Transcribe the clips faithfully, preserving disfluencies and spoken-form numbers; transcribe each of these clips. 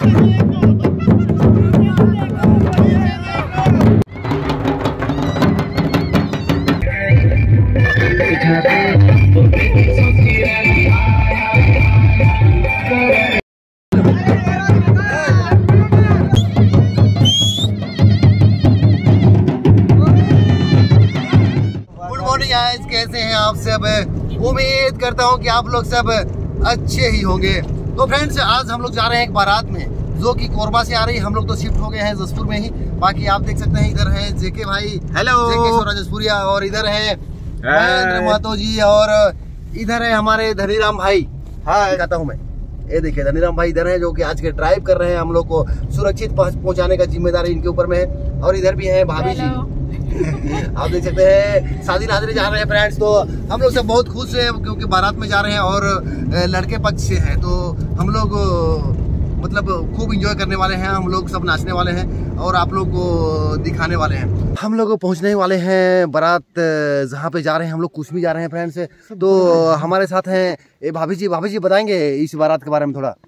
कैसे हैं आप सब? उम्मीद करता हूं कि आप लोग सब अच्छे ही होंगे। तो फ्रेंड्स, आज हम लोग जा रहे हैं एक बारात में जो कि कोरबा से आ रही है। हम लोग तो शिफ्ट हो गए हैं जसपुर में ही। बाकी आप देख सकते हैं इधर है जेके भाई, हेलो जेके स्वराज जसपुरिया, और इधर है महेंद्र महतो जी, और इधर है हमारे धनीराम भाई। हाँ कहता हूँ मैं, ये देखिए धनीराम भाई इधर है जो कि आज के ड्राइव कर रहे हैं। हम लोग को सुरक्षित पहुंचाने का जिम्मेदारी इनके ऊपर में है। और इधर भी है भाभी जी, आप देख सकते हैं शादी नाजरे जा रहे हैं फ्रेंड्स। तो हम लोग सब बहुत खुश हैं क्योंकि बारात में जा रहे हैं और लड़के पक्ष से हैं, तो हम लोग मतलब खूब एंजॉय करने वाले हैं। हम लोग सब नाचने वाले हैं और आप लोग को दिखाने वाले हैं। हम लोग पहुंचने वाले हैं बारात जहाँ पे जा रहे हैं। हम लोग कुसमी जा रहे हैं फ्रेंड्स। तो हमारे साथ हैं ए भाभी जी। भाभी जी बताएंगे इस बारात के बारे में थोड़ा।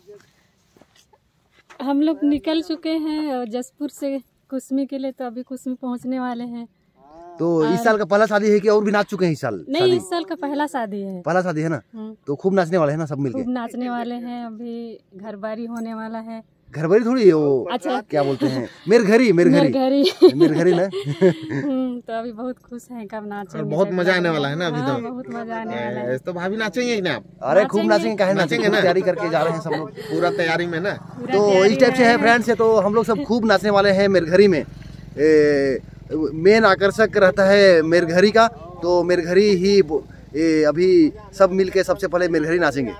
हम लोग निकल चुके हैं जसपुर से कुसमी के लिए, तो अभी कुसमी पहुंचने वाले हैं। तो इस साल का पहला शादी है कि और भी नाच चुके हैं इस साल? नहीं, इस साल का पहला शादी है। पहला शादी है ना, तो खूब नाचने वाले हैं ना सब मिलके? खूब नाचने वाले हैं। अभी घरबारी होने वाला है। घरबारी थोड़ी है वो, अच्छा क्या बोलते हैं, मेरे घरी मेरे घरी मेरे घरी ना। तो अभी बहुत खुश हैं, कब नाचेंगे। बहुत मजा आने वाला है ना अभी तो। बहुत मजा आने वाला है। तो भाभी नाचेंगे ना आप? अरे खूब नाचेंगे, काहे नाचेंगे ना, तैयारी करके जा रहे हैं सब लोग पूरा तैयारी में ना। तो इस टाइप से है फ्रेंड्स। तो हम लोग सब खूब नाचने वाले हैं मेरे घरी में। मेन आकर्षक रहता है मेरे घरी का, तो मेरे घरी ही ए, अभी सब मिलके सबसे पहले मेरे घरी नाचेंगे।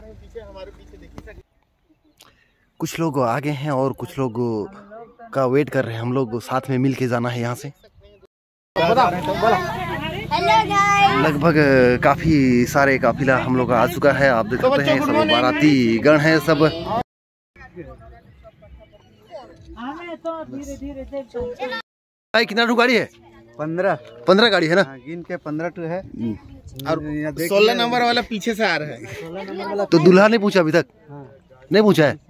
कुछ लोग आगे हैं और कुछ लोग का वेट कर रहे हैं। हम लोग साथ में मिलके जाना है यहाँ से। लगभग काफी सारे काफिला हम लोग का आ चुका है। आप देख सकते हैं सब बाराती गण है सब। भाई कितना टू गाड़ी है? पंद्रह पंद्रह गाड़ी है ना, गिन के पंद्रह टू है। और सोलह नंबर वाला पीछे से आ रहा है। तो दूल्हा नहीं पूछा अभी तक? नहीं पूछा है।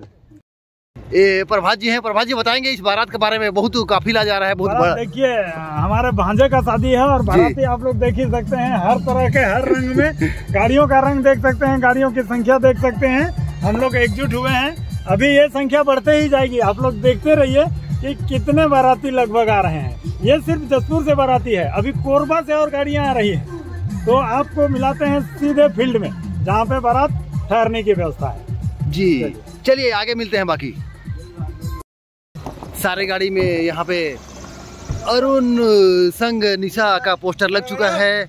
ए प्रभात जी हैं, प्रभात जी बताएंगे इस बारात के बारे में। बहुत काफिला जा रहा है, बहुत बड़ा। देखिए हमारे भांजे का शादी है और बाराती आप लोग देख ही सकते हैं, हर तरह के हर रंग में गाड़ियों का रंग देख सकते हैं, गाड़ियों की संख्या देख सकते हैं। हम लोग एकजुट हुए हैं। अभी ये संख्या बढ़ते ही जाएगी। आप लोग देखते रहिए कि कितने बाराती लगभग आ रहे हैं। ये सिर्फ जसपुर से बाराती है, अभी कोरबा से और गाड़ियां आ रही हैं। तो आपको मिलाते हैं सीधे फील्ड में जहाँ पे बारात ठहरने की व्यवस्था है। जी चलिए आगे मिलते हैं। बाकी सारे गाड़ी में यहाँ पे अरुण संग निशा का पोस्टर लग चुका है।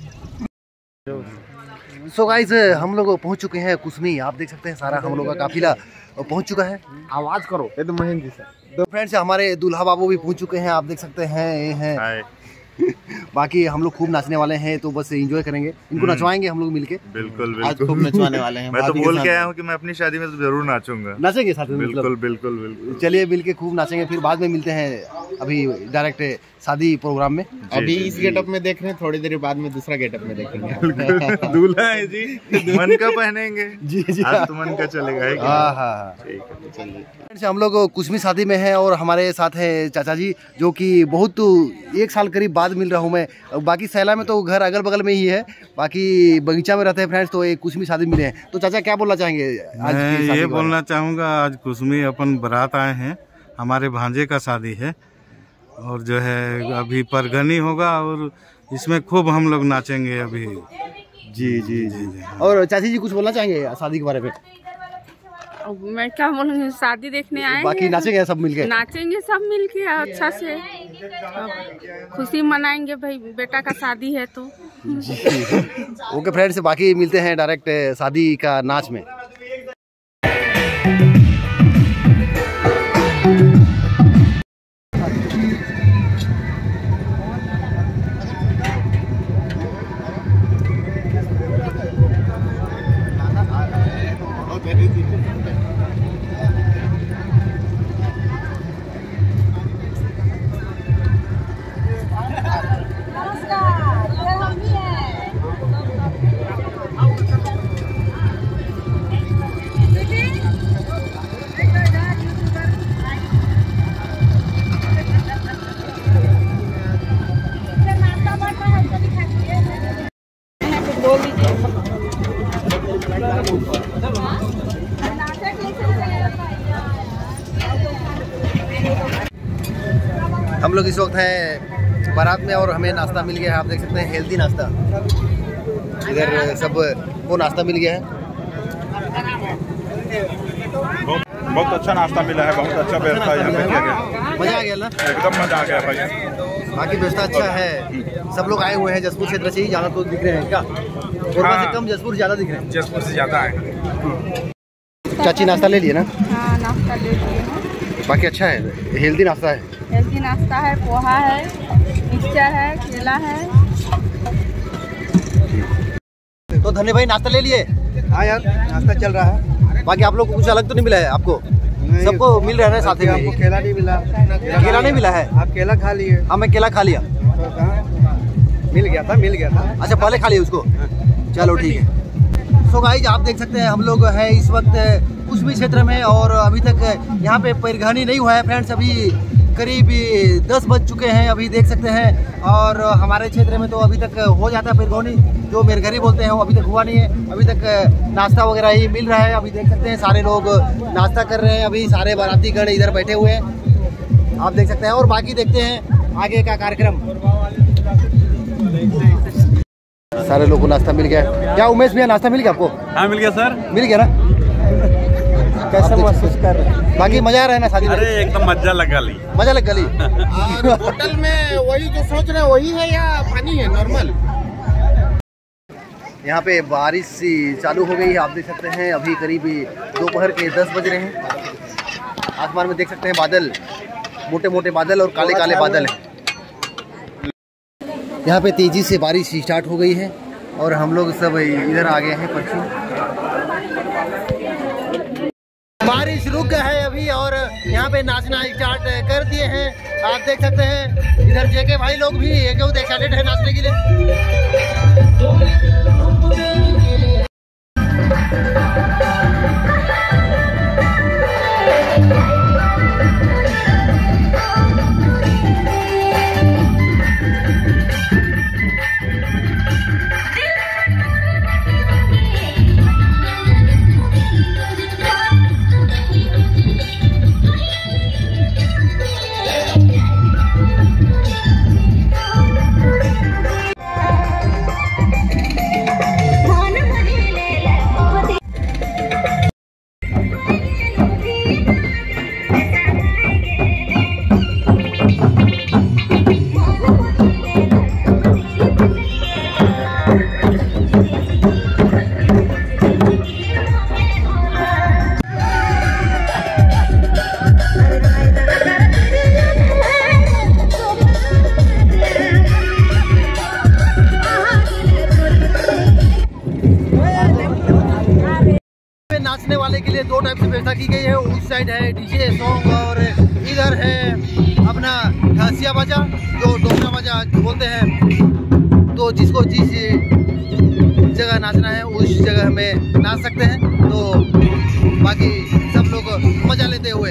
सो गाइस हम लोग पहुँच चुके हैं कुसमी। आप देख सकते हैं सारा हम लोग का काफिला पहुँच चुका है। आवाज करो ये तो महेंद्र जी से। तो फ्रेंड्स हमारे दूल्हा बाबू भी पहुंच चुके हैं। आप देख सकते हैं ये हैं। बाकी हम लोग खूब नाचने वाले हैं, तो बस एंजॉय करेंगे। इनको नचवाएंगे हम लोग मिलके। बिल्कुल बिल्कुल आज खूब नचवाने वाले हैं। मैं तो बोल के आया हूँ कि मैं अपनी शादी में तो जरूर नाचूंगा। नाचेंगे साथ में? बिल्कुल बिल्कुल बिल्कुल। चलिए मिलके खूब नाचेंगे, फिर बाद में मिलते हैं अभी डायरेक्ट शादी प्रोग्राम में। अभी इस गेटअप में देख रहे हैं, थोड़ी देर बाद में दूसरा गेटअप में देखेंगे। दूल्हा है जी, मन का पहनेंगे। जी जी आज तो मन का चलेगा। हाँ हाँ ठीक है चलिए। हम लोग कुसमी शादी में हैं और हमारे साथ है चाचा जी, जो कि बहुत एक साल करीब बाद मिल रहा हूँ मैं। बाकी सैला में तो घर अगल बगल में ही है, बाकी बगीचा में रहते हैं फ्रेंड्स। तो एक कुसमी शादी मिले हैं। तो चाचा क्या बोलना चाहेंगे? आज मैं ये बोलना चाहूँगा, आज कुसमी अपन बारात आए हैं, हमारे भांजे का शादी है और जो है अभी परगनी होगा और इसमें खूब हम लोग नाचेंगे अभी। जी जी जी जी। और चाची जी कुछ बोलना चाहेंगे शादी के बारे में? मैं क्या बोलूँगी, शादी देखने आए। बाकी नाचेंगे सब मिलके? नाचेंगे सब मिलके अच्छा से, खुशी मनाएंगे भाई, बेटा का शादी है तो। ओके फ्रेंड्स, बाकी मिलते हैं डायरेक्ट शादी का नाच में। हम लोग इस वक्त हैं बारात में और हमें नाश्ता मिल गया है। आप देख सकते हैं हेल्दी नाश्ता, इधर सब को नाश्ता मिल गया है। बहुत अच्छा नाश्ता मिला है, बहुत अच्छा व्यवस्था यहाँ पे किया गया। मजा आ गया ना? एकदम मजा आ गया भाई। बाकी व्यवस्था अच्छा है। सब लोग आए हुए हैं जसपुर क्षेत्र से ही, ज़्यादा तो दिख रहे हैं क्या? कोरबा से कम जसपुर ज़्यादा दिख रहे हैं। जसपुर से ज़्यादा है। चाची नाश्ता ले लिए ना? हाँ, नाश्ता ले लिए हैं। बाकी अच्छा है, हेल्दी नाश्ता है। हेल्दी नाश्ता है, पोहा है, मिक्सचर है, केला है। तो धन्य भाई नाश्ता ले लिए? हाँ यार, नाश्ता चल रहा है। बाकी आप लोग को कुछ अलग तो नहीं मिला है? आपको सबको मिल रहा है साथ में? आपको केला नहीं मिला? केला नहीं मिला है? आप केला खा लिए? हाँ, मैं केला खा लिया। मिल गया था, मिल गया था। अच्छा, पहले खा लिया उसको? चलो ठीक है। सो गाइस, आप देख सकते हैं हम लोग हैं इस वक्त कुसमी क्षेत्र में और अभी तक यहाँ पे पैरगानी नहीं हुआ है फ्रेंड्स। अभी करीब दस बज चुके हैं, अभी देख सकते हैं। और हमारे क्षेत्र में तो अभी तक हो जाता है पैरगानी, जो मेरघरी बोलते हैं, वो अभी तक हुआ नहीं है। अभी तक नाश्ता वगैरह ही मिल रहा है। अभी देख सकते हैं सारे लोग नाश्ता कर रहे हैं। अभी सारे बाराती गण इधर बैठे हुए हैं, आप देख सकते हैं। और बाकी देखते हैं आगे का कार्यक्रम। सारे लोगों को नाश्ता मिल गया। क्या उमेश भैया, नाश्ता मिल गया आपको? हाँ, मिल गया सर। मिल गया ना? कैसा महसूस कर रहे हैं? बाकी मजा आ रहा है ना शादी में? अरे एकदम मजा लगा ली, मजा लग गली। होटल में वही जो सोच रहे हैं वही है या पानी है नॉर्मल? यहाँ पे बारिश सी चालू हो गई है, आप देख सकते हैं। अभी करीब दोपहर के दस बज रहे हैं। आसमान में देख सकते हैं बादल, मोटे मोटे बादल और काले काले बादल हैं। यहाँ पे तेजी से बारिश स्टार्ट हो गई है और हम लोग सब इधर आ गए हैं पश्चिम। बारिश रुक गया है अभी और यहाँ पे नाचना स्टार्ट कर दिए हैं, आप देख सकते हैं। इधर जेके भाई लोग भी बहुत एक्साइटेड है नाचने के लिए। नाचने वाले के लिए दो टाइप से व्यवस्था की गई है। उस साइड है डीजे सॉन्ग और इधर है अपना घासिया बाजा, जो डोमरा बाजा बोलते हैं। तो जिसको जिस जगह नाचना है उस जगह में नाच सकते हैं। तो बाकी सब लोग मजा लेते हुए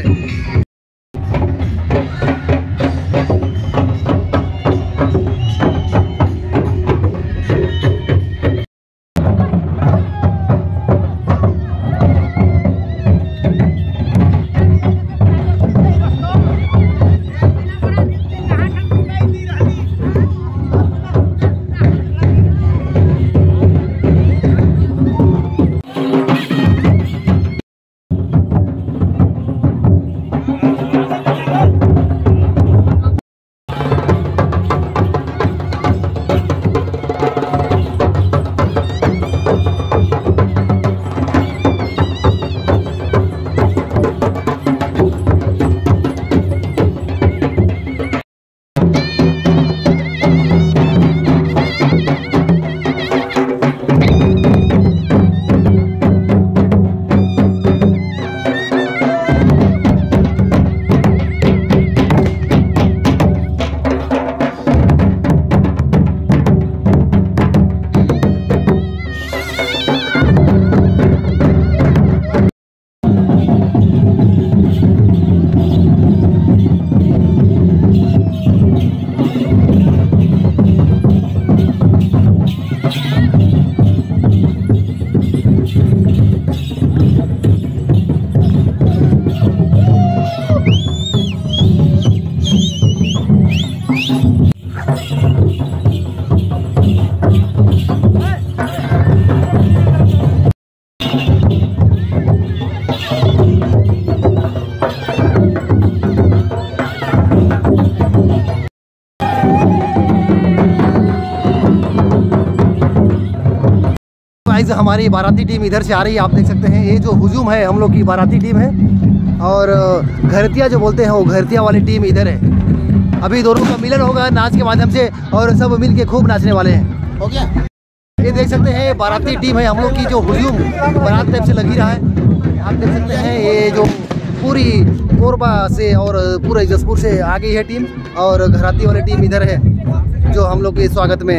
गाइज हमारी बाराती टीम इधर से आ रही है, आप देख सकते हैं। ये जो हुजूम है हम लोग की बाराती टीम है, और घरतिया जो बोलते हैं वो घरतिया वाली टीम इधर है। अभी दोनों का मिलन होगा नाच के माध्यम से, और सब मिल के खूब नाचने वाले हैं। हो गया, ये देख सकते हैं बाराती टीम है हम लोग की, जो हुजूम बारात टाइप से लगी रहा है। आप देख सकते हैं ये जो पूरी कोरबा से और पूरे जसपुर से आ गई है टीम, और घराती वाली टीम इधर है जो हम लोग के स्वागत में।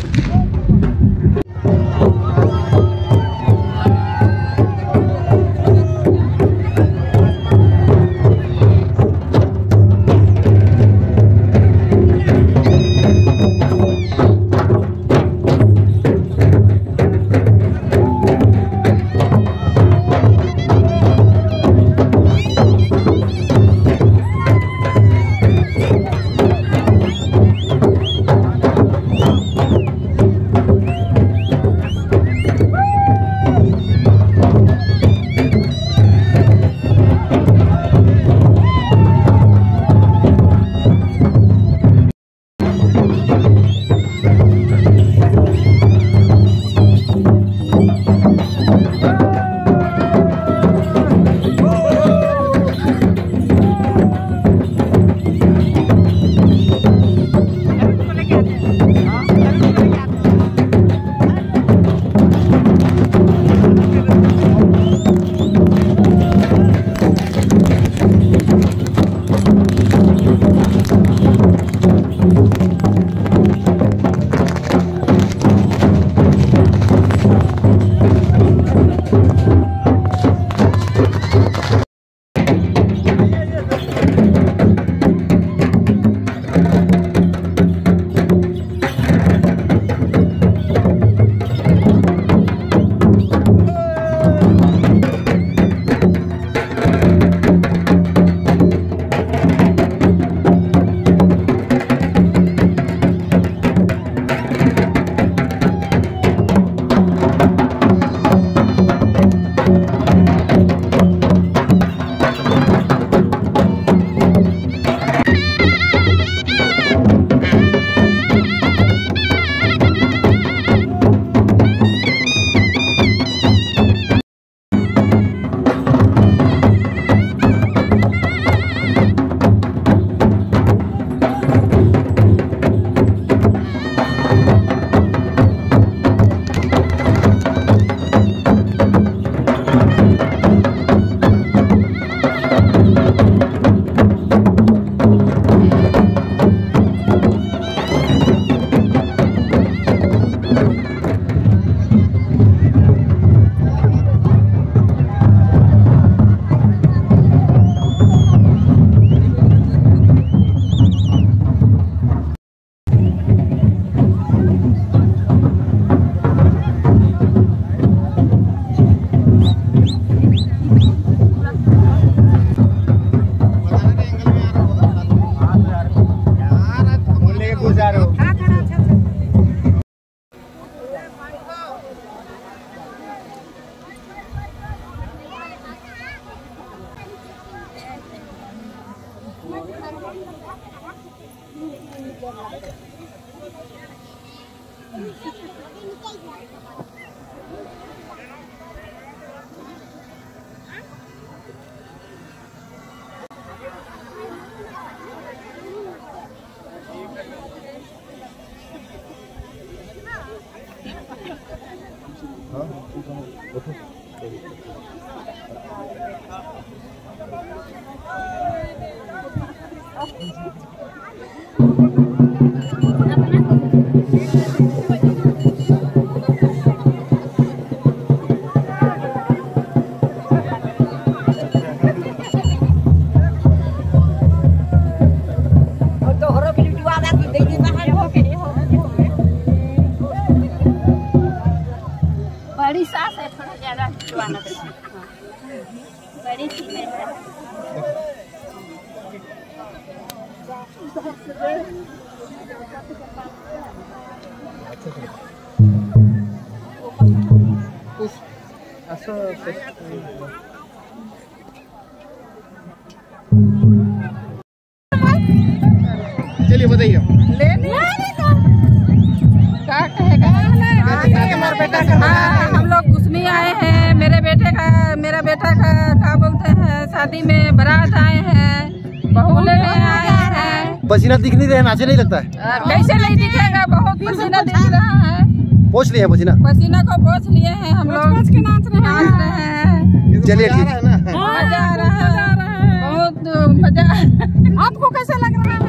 बड़ी सास है, थोड़ा ज्यादा खिलवाना देना। बड़ी सी है। चलिए बताइए ले लिया क्या कहेगा? हमारा बेटा का हम लोग बेटा का क्या बोलते हैं शादी में बारात आए हैं, बहू लेने आए हैं। पसीना दिख नहीं रहा, नाचे नहीं लगता है? कैसे नहीं दिखेगा, बहुत पसीना दिख रहा है। पोंछ लिया पसीना? पसीना को पोंछ लिए हैं हम लोग, पोंछ के नाच रहे हैं। चलिए ठीक है, मजा आ रहा है, बहुत मजा। आपको कैसा लग रहा है?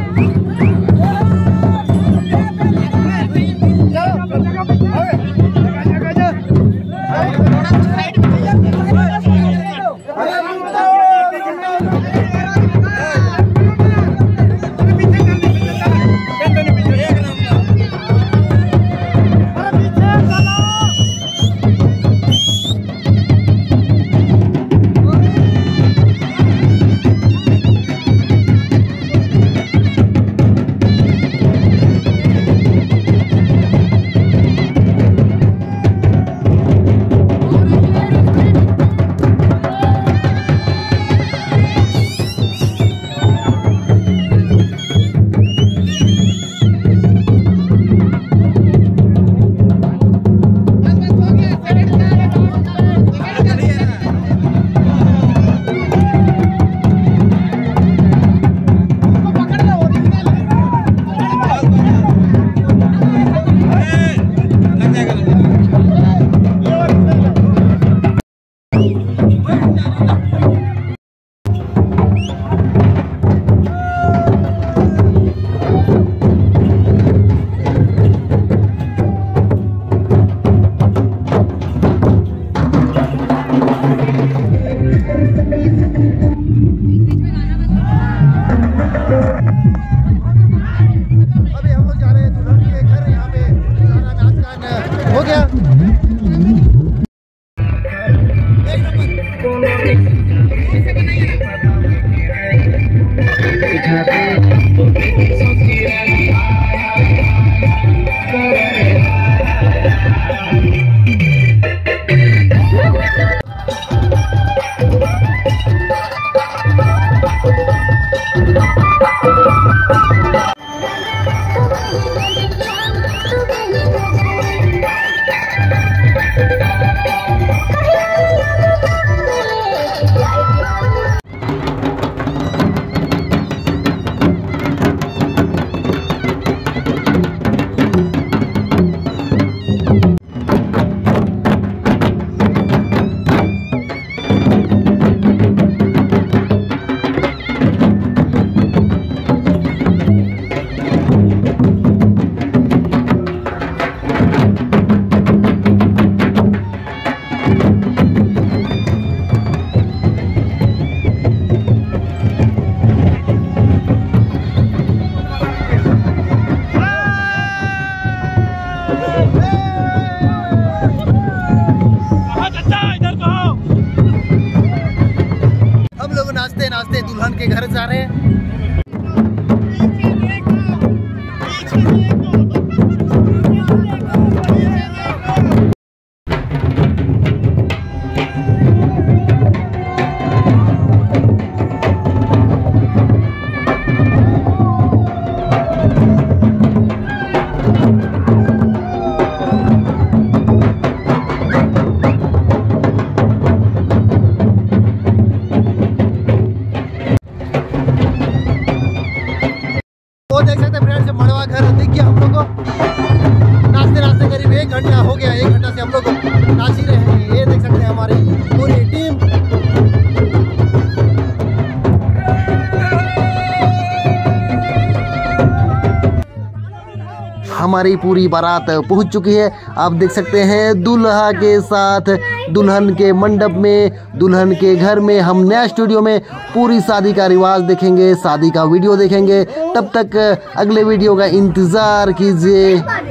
दुल्हन के घर जा रहे हैं। देख सकते हैं फ्रेंड्स, मड़वा घर दिख गया हम लोग को। नाचते नाचते करीब एक घंटा हो गया, एक घंटा से हम लोग नाच ही रहे हैं। ये देख सकते हैं हमारी पूरी टीम। हमारी पूरी बारात पहुंच चुकी है। आप देख सकते हैं दुल्हा के साथ दुल्हन के मंडप में, दुल्हन के घर में। हम नया स्टूडियो में पूरी शादी का रिवाज देखेंगे, शादी का वीडियो देखेंगे। तब तक अगले वीडियो का इंतज़ार कीजिए।